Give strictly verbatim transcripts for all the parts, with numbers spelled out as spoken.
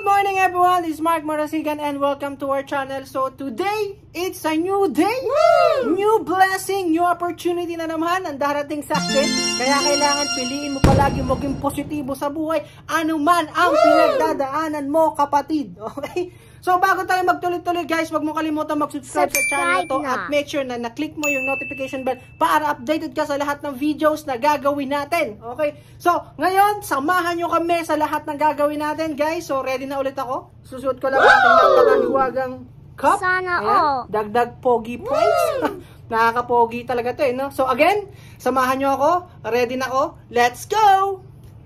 Good morning everyone, this is Mark Marasigan and welcome to our channel. So today, it's a new day, Woo! New blessing, new opportunity na naman ang darating sa atin. Kaya kailangan piliin mo palagi maging positibo sa buhay, anuman ang Woo! Pinagdadaanan mo, kapatid. Okay? So bago tayo magtuloy-tuloy guys, wag mo kalimutan mag-subscribe sa channel to at make sure na na-click mo yung notification bell para updated ka sa lahat ng videos na gagawin natin. Okay? So ngayon, samahan nyo kami sa lahat ng gagawin natin guys. So ready na ulit ako. Susuot ko lang ang ating napakaliwagang cup. Sana Ayan, all. dagdag pogi points. Nakaka-pogi talaga to eh, no? So again, samahan nyo ako. Ready na ako. Let's go!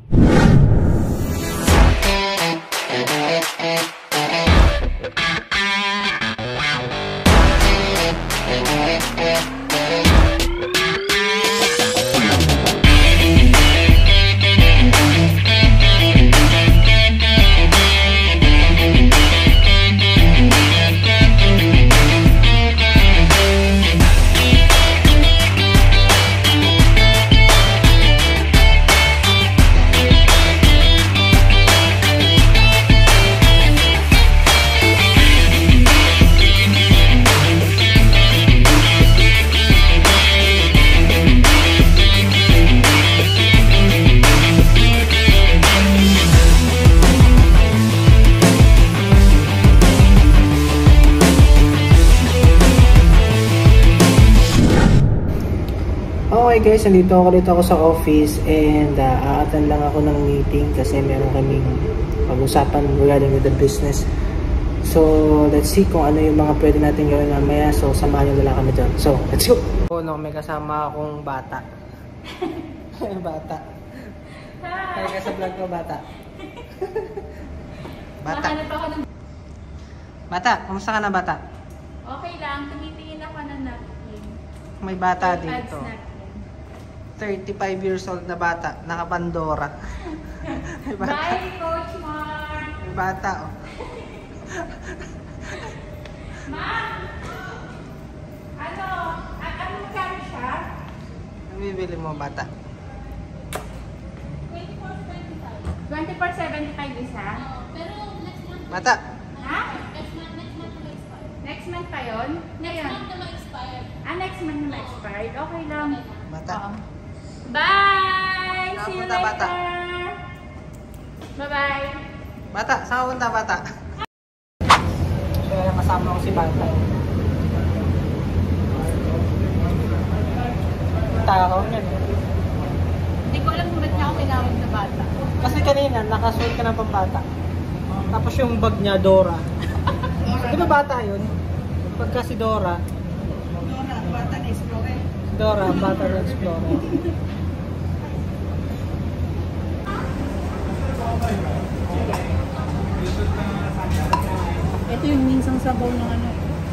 Okay guys, nandito ako dito ako sa office and uh, aatan lang ako ng meeting kasi meron kaming pag-usapan regarding with the business. So, let's see kung ano yung mga pwede natin gawin mamaya. So, samahan nyo na lang kami dyan. So, let's go! Oh, no, may kasama akong bata. Bata. Kaya ka sa vlog ko, bata. Bata. Bata, kumusta ka na bata? Okay lang, tumitingin ako ng napkin. May bata dito. thirty-five years old na bata, naka-Pandora. Bye, Coach Mark! May bata, oh. Ma'am! Ano? Ano magkano siya? Ano bibili mo, bata? twenty-four seventy-five isa? Pero next month. Bata! Ha? Next month, next month na ma-expire. Next month pa yun? Next Ngayon? month na ma-expire. Ah, next month na ma-expired? Okay lang. Bata! Oo. Bye! Saan See you punta, later! bata? Bye-bye! Bata! Saan ka punta, bata? So, kasama ko si bata. Takaw niya. Hindi ko alam kung ba't niya ako tinawag na bata. Kasi kanina, nakasuot ka ng pambata. Tapos yung bag niya, Dora. Di ba bata yun? Pagka si Dora. Dora, bata na Explorer. Dora, bata na Explorer. Ito yung minsang sabaw ng ano.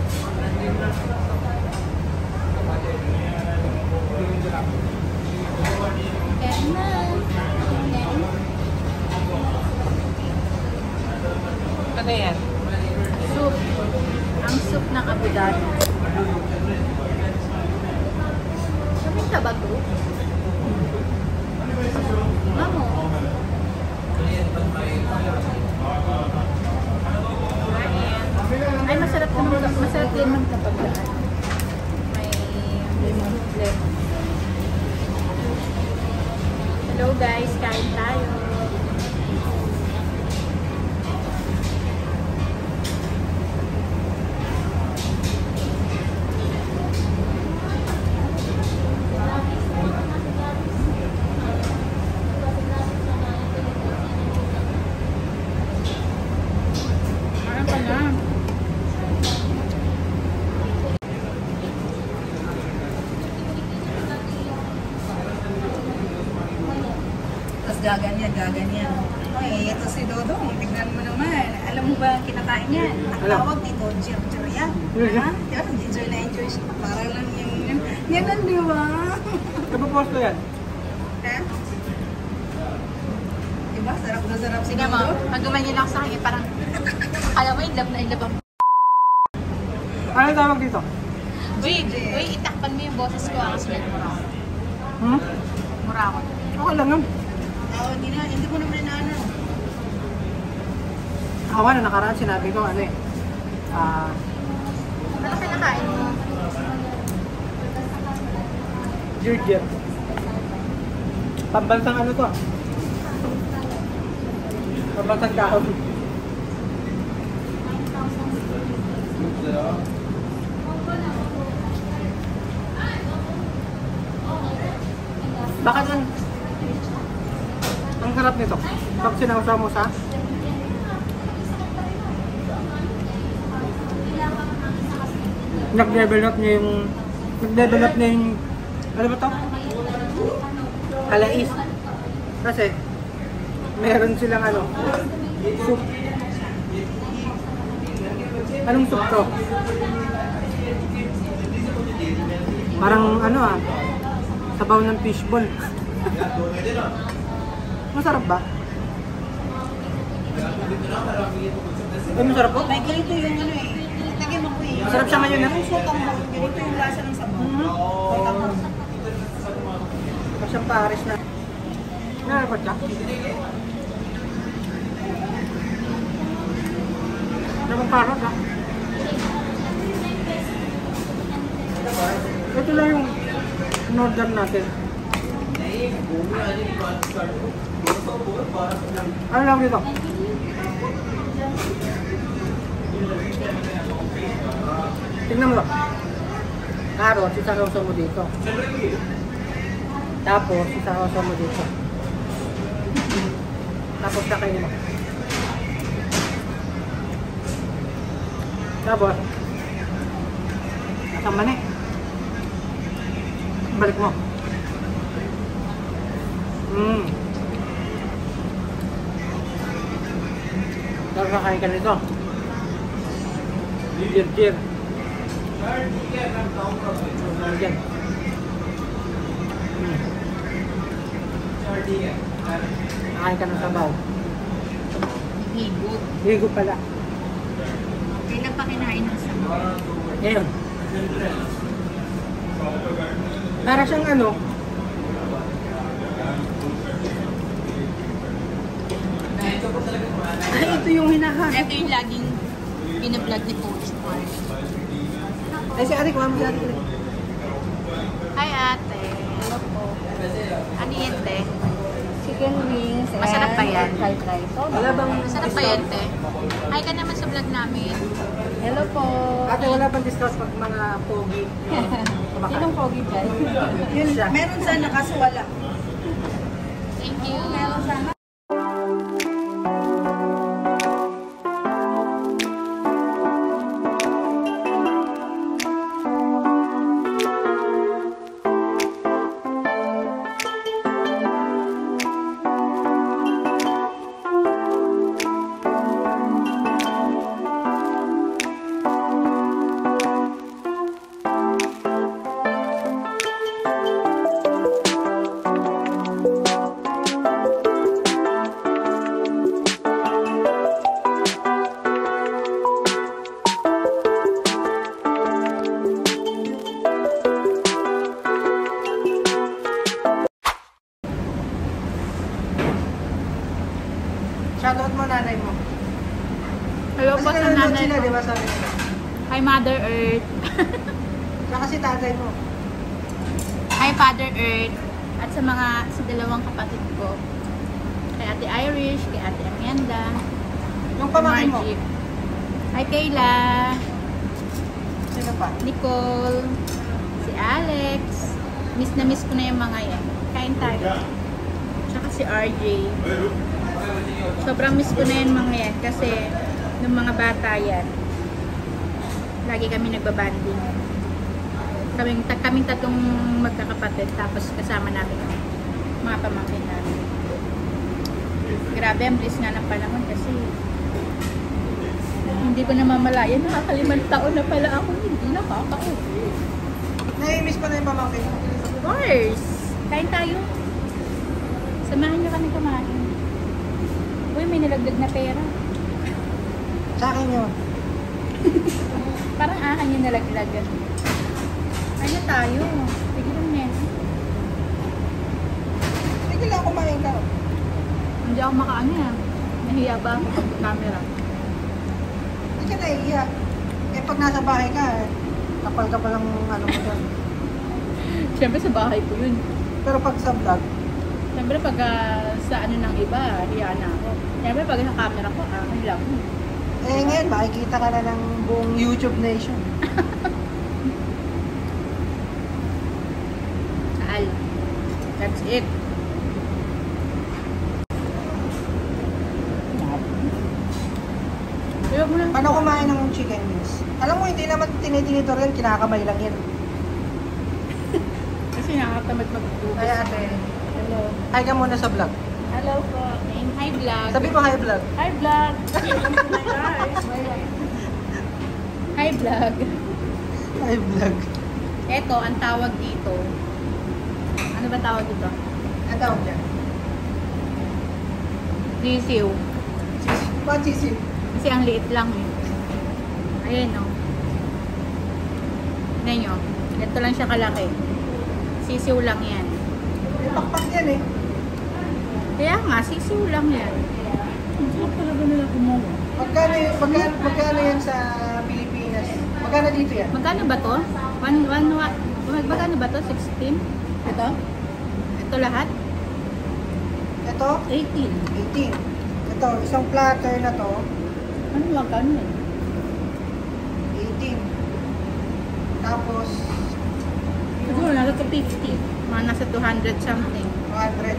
Ano yan? Soup. Ang soup ng Abu Dhabi. Sabihin ka ba ito? Mamo. Ay, masarap naman. Masarap din naman kapag lahat. May lemon flavor. Hello guys, kain tayo. Gaganyan, gaganyan. Ay, ito si Dodong. Tignan mo naman. Alam mo ba ang kinakain niya? Ang tawag dito, ginger yan. Ha? Diba? Enjoy na enjoy siya. Para lang yung... Yan ang di ba? Kapapos ko yan? Ha? Diba? Sarap na sarap si Sige mo, Dodong. pag gumanyan ako sa akin, parang alam mo, in love na in love ang... Ano tawag dito? Uy, uy, itakpan mo yung boses ko ang smell mo. Hmm? Mura ako. Okay lang yun. Oo, hindi na. Hindi ko naman inaano. Ako na nakaraan sinabi ko ano eh. Ah, Ano kinakain mo? Georgia. Pambansang ano to? Pambansang kahon. Bakit ang ang sarap nito? Pag sinausaw mo sa nag-develop niya yung nag-develop niya yung ano ba to? Halais. Kasi meron silang ano soup. Anong soup to? Parang ano ah sabaw ng fishball. Masarap ba? Ay, masarap po? May ganito yung ano eh. Lagyan mo ko eh. Masarap siya ngayon, ha? Yung sotang mo, ganito yung lasa ng sabaw. Sotang mo. Masyang pares na. Nakakot ka? Nakakot parot ha? Ito lang yung in-order natin. Ano lang dito? Tingnan mo lang. Carrot, isasawsaw mo dito. Tapos, isasawsaw mo dito. Tapos, kakainin mo. Tapos, asang mani. Balik mo. Mmm. Tapos, kakain ka nito. Jir-jir. Diyan. Hmm. Nakain ka ng sabaw. Higo. Higo pala. Kailan pa kinain ng sabaw? Ngayon. Para siyang ano. Ay, ito yung hinahanap. Ito yung laging binablog ni Coach Mark. Ay, si ate, kuha mo si ate. Hi ate. Hello po. Ano yan te? Chicken wings and Masarap ba yan? fried rice. Wala bang Masarap ba yan te? Hi ka naman sa vlog namin. Hello po. Ate, wala bang discount pag mga pogi? Sinong pogi dyan? Yun siya. Meron sana kaso wala. Thank you. Meron sana. Shoutout mo nanay mo. Hello po Kasi sa nanonood nanay sila, di ko. ba sabi nila? Hi Mother Earth. Saka si tatay mo. Hi Father Earth. At sa mga sa dalawang kapatid ko. Kay Ate Irish, kay Ate Amanda. Yung pamangkin mo. Margie. Hi Kayla. Sino pa? Nicole. Si Alex. Miss na miss ko na yung mga yan. Kain tayo. Tsaka si R J. Sobrang miss ko na yung mga yan kasi nung mga bata yan, lagi kami nagbabanding. Kaming, ta kaming tatlong magkakapatid tapos kasama namin yung mga pamangkin namin. Grabe, ang bliss nga ng panahon kasi hindi ko namamalayan, nakakalimang taon na pala ako, hindi nakaka-uwi. Nai-miss pa na yung pamangkin mo. Of course! Kain tayo. Samahan niyo kami kumain. Uy, may nilagdag na pera. Sa akin yun. Parang akin yung nalaglagan. Ano tayo? Sige lang Ness. Sige lang, kumain ka. Hindi ako makaano yan. Nahiya ba ako sa camera? Hindi ka naiiyak. Eh pag nasa bahay ka, eh, kapal-kapal ang ano mo dyan. Siyempre sa bahay ko yun. Pero pag sa vlog, Siyempre pag ah, sa ano ng iba, hiya na ako. Siyempre pag sa camera ko, ah, ano lang. eh ngayon makikita ka na ng buong YouTube nation. Saan? That's it. Ayok mo lang. Paano kumain ng chicken wings? Alam mo, hindi naman tinitinitorial, kinakamay lang yan. Kasi nakakatamad mag-tubos. Kaya ate, Hello. hi ka muna sa vlog. Hello po. Hi vlog. Sabi mo hi vlog. Hi vlog. Hi vlog. Hi vlog. Ito, ang tawag dito. Ano ba tawag dito? Ang tawag dyan? Sisiw. Bakit sisiw? Kasi ang liit lang eh. Ayan o. Tignan nyo. Ito lang siya kalaki. Sisiw lang yan. May pakpak yan eh. Kaya nga, sisiw lang yan. Ang sarap talaga nila gumawa. Magkano, y- magkano, magkano yan sa Pilipinas? Magkano dito yan? Magkano ba to? One, one, one, magkano ba to? sixteen? Ito? Ito lahat? Ito, eighteen. eighteen. Ito, isang platter na to, Ano magkano yan? eighteen. Tapos, Siguro nasa to fifty. Mga nasa two hundred something. two hundred.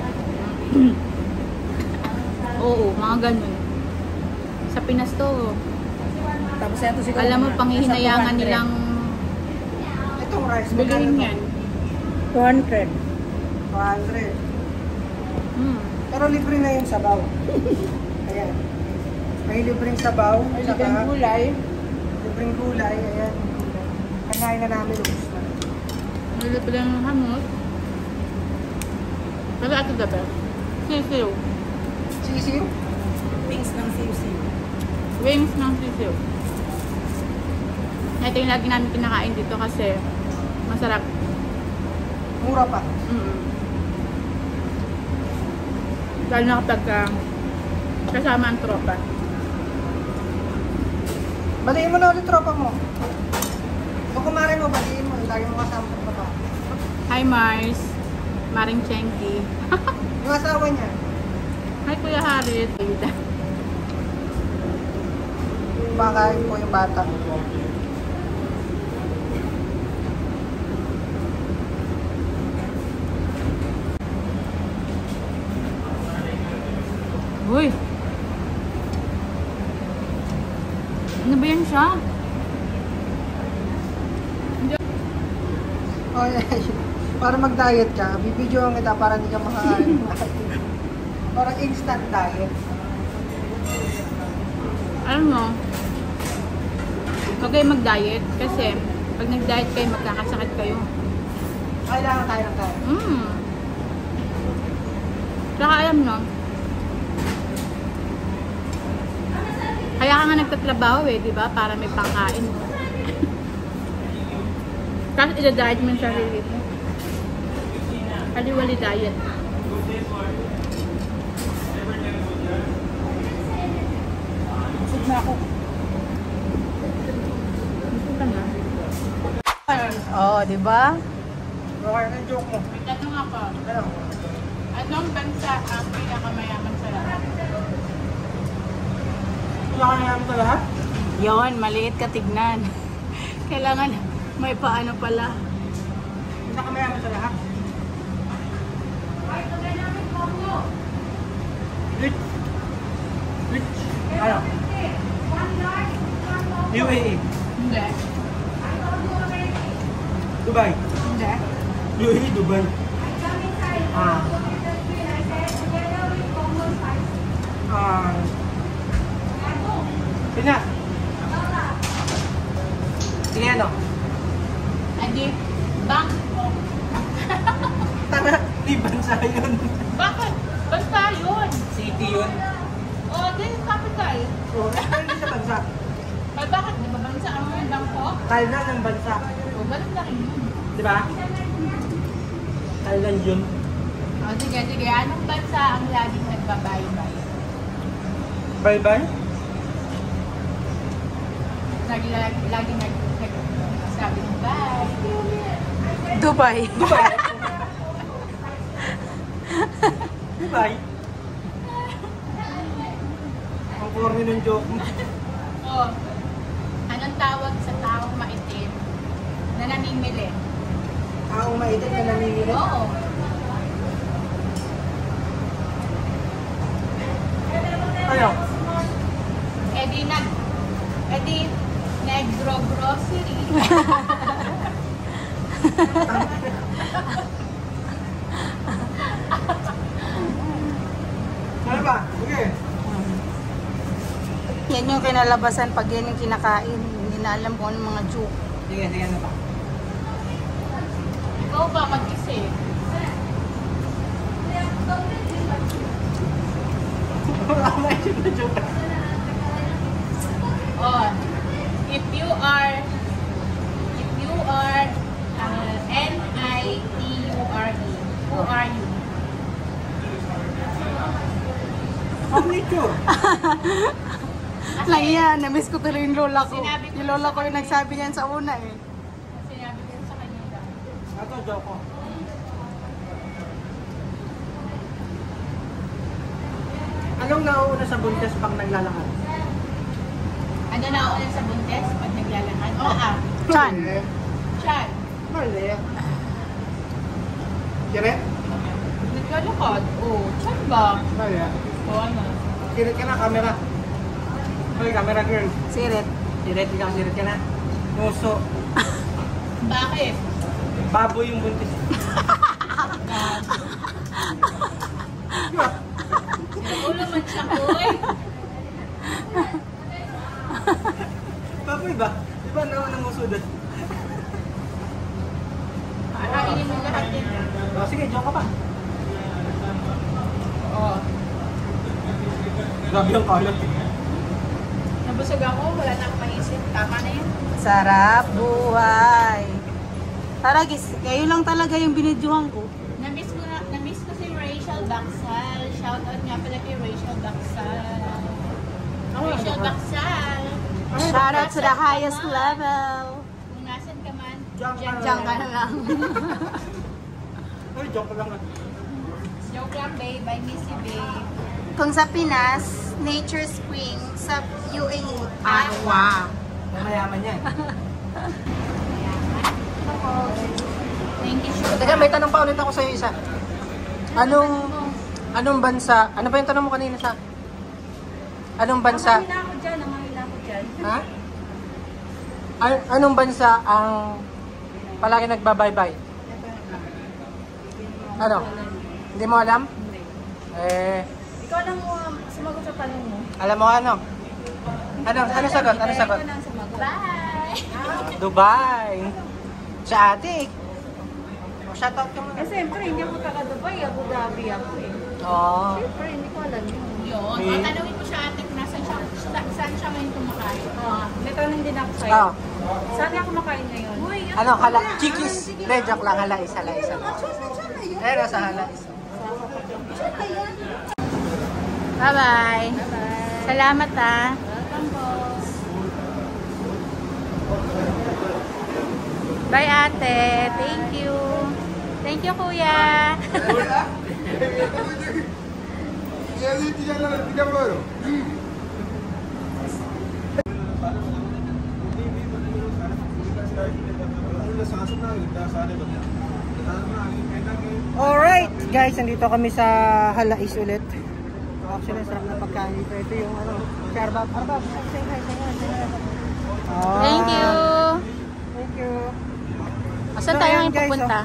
Oo, mga ganun. Sa Pinas to, Tapos ito siguro. alam mo, panghihinayangan nasa nilang Itong rice, bilhin magkano yan. to? two hundred. two hundred. Hmm. Pero libre na yung sabaw. Ayan. May libreng sabaw, tsaka gulay. libreng gulay. Ayan. Kanain na namin ubus na. Nilip lang ng hamot. Pero ito dapat. Sisiw. Sisiw? Wings ng siw-siw. Wings ng sisiw. Ito yung lagi namin kinakain dito kasi masarap. Mura pa. Mm. Lalo na kapag uh, kasama ang tropa. Baliin mo na ulit tropa mo. O kumare mo, baliin mo. Lagi mo kasama pa pa. Hi Mars. Maring Chenky. Yung asawa niya. Hi Kuya Harit. Bakain po yung bata. Uy. Ano ba yan siya? Oh, para mag-diet ka, bibidyoan kita para hindi ka makakain. Para instant diet. Alam mo, huwag kayo mag-diet kasi pag nag-diet kayo, magkakasakit kayo. Kailangan tayo ng kain. Mm. Saka alam no, kaya ka nga nagtatrabaho eh, di ba? Para may pangkain. Kasi ida-diet mo yung sarili mo. Kaliwali diet. Busog na ako. Gusto ka na? Oh, di ba? Okay, na joke mo. May tanong ako. Ano? Anong bansa ang pinakamayaman sa lahat? Wala ka na namin sa lahat? Yon, maliit ka tignan. Kailangan may paano pala. Pinakamayaman sa lahat. Rich. Rich. Ano? U A E. Hindi. Dubai. Hindi. U A E, Dubai. Ah. Ah. Pinas. Sige ano? Adi, Bangkok. Tara, di bansa yun. Bakit? Bansa yun. City yun. O, din capital. So, hindi siya bansa. Ay, bakit? Di ba bansa ang Bangkok? Thailand ang bansa. O, ganun na rin yun. Di ba? Thailand yun. O, sige, sige. Anong bansa ang laging nagbabaybay? Bye-bye. lagi lagi lagi nag nagsabi ng bye. Dubai. Dubai. Dubai. Ang corny ng joke mo. Oh. Anong tawag sa taong maitim na namimili? Taong maitim na namimili. Oo. Ano? Eh di nag eh di negro grocery. Ano ba? Okay. Yan yung kinalabasan pag yan yung kinakain. Hindi na alam kung anong mga joke. Sige, sige, ano ba? Ikaw ba mag-isip? Wala akong maisip na joke. Oh, if you are, if you are uh, N I T U R E, who are you? Ang nature. Lang yan, na-miss ko tuloy yung lola ko. Sinabi ko Yung lola sa ko yung kanya. nagsabi niyan sa una eh. Sinabi ko sa kanya daw. Ito, joke ko. Anong nauuna sa buntes pag naglalakad? Ano na ako sa buntes pag naglalakad? Oo, ah. Chan. Mali. Chan. Mali. Kiret? Naglalakad? Oo, chan ba? Mali. O ano? Kiret ka na, camera. Hoy, camera girl. Sirit. Kiret, ikaw siret ka na. Muso. Bakit? Baboy yung buntis. Diba? Ulo man siya ko eh. Baboy ba? Diba naman ang muso doon? Kainin mo lahat yan. Oh, sige, joke ka pa. Oo. Grabe yung kalat. Nabusog ako, wala na akong maisip. Tama na yan. Sarap buhay. Tara guys, kayo lang talaga yung binidyohan ko. Namiss ko na, namiss ko si Rachel Baksal. Shoutout nga pala kay Rachel Baksal. Rachel Baksal. Shout out to the highest level. Kung nasan ka man, Diyan ka Diyan ka na lang. Uy, joke lang. Joke lang, babe. I miss you, babe. Kung sa Pinas, Nature Spring sa U A E. Ah, wow. Mayaman yan. Thank you, Sugar. Teka, may tanong pa ulit ako sa'yo isa. Anong, anong bansa, ano ba yung tanong mo kanina sa? Anong bansa? Namahila ako dyan, namahila ako dyan. Ha? An- anong bansa ang palagi nagbabaybay? Ano? Hindi mo alam? Eh, Ikaw lang mo um, sumagot sa tanong mo. alam mo ano? Ano, ano sagot? Ano sagot? Ikaw lang sumagot. Bye! Dubai. Sa ate. Shoutout ka muna. Eh, siyempre, hindi ako taga-Dubai. Abu Dhabi ako eh. Oo. Siyempre, hindi ko alam yun. Yun. Eh. O, tanongin mo siya ate kung nasan siya, sa- saan siya ngayon kumakain. Ah, may tanong din ako sa'yo. Oh. Saan ako kumakain ngayon? Uy, Ano, hala, chikis. Hindi, joke lang, halais, halais. Eh, nasa halais. Bye-bye. Salamat ah. Welcome, boss. Bye ate. Thank you. Thank you kuya. Alright, guys, nandito kami sa Halais ulit. Actually, sarap na pagkain dito. Ito yung ano, Arbab. Arbab, say hi, say hi, say hi. Ah, Thank you. Thank you. Saan So, tayo ayan, ngayon guys, pupunta?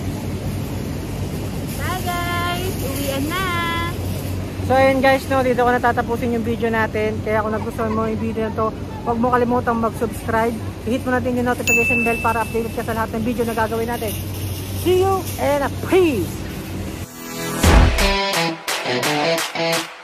Bye guys. Uwian na. So ayun guys, no, dito ko natatapusin yung video natin. Kaya kung nagustuhan mo yung video na to, huwag mo kalimutang mag-subscribe. I-hit mo natin yung notification bell para updated ka sa lahat ng video na gagawin natin. See you and peace!